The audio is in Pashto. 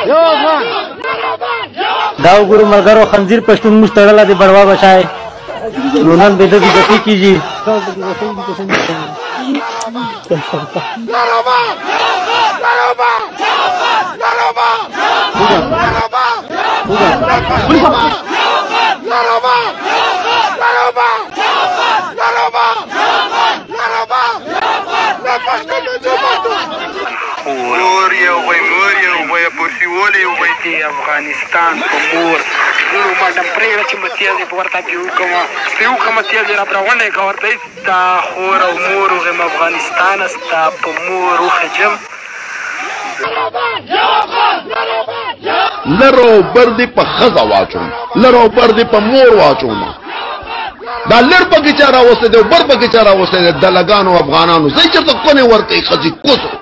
دا وګورو ملګرو خنزیر پښتون موږ تړله د بړوا بچای نو نن به د دې ګټې کیږي مور یو وای پورسی ولی وای دی افغانستان په مور نو ما د پرېږده چې متیازې په ورته کې وکړم متیازې را برونه یې که ورته ستا خور او مور وغیم افغانستانه ستا په مور وخجم لرو بر دې په ښځه واچوم لرو بر دې په مور واچوم دا لر پکې چا راوستی دی او بر پکې چا راوستی دی دلګانو افغانانو زه چېرته کونې ورکوي ښځې کوسو